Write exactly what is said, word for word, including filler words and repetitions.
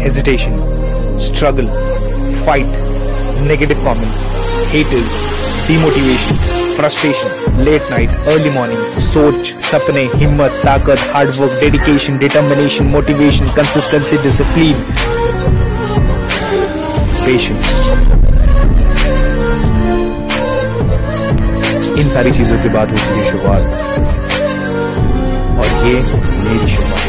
hesitation, struggle, fight, negative comments, haters, demotivation, frustration, late night, early morning, सोच, सपने, हिम्मत, ताकत, hard work, dedication, determination, motivation, consistency, discipline, patience. इन सारी चीजों की बात होती है शुरुआत, और ये मेरी शुरुआत।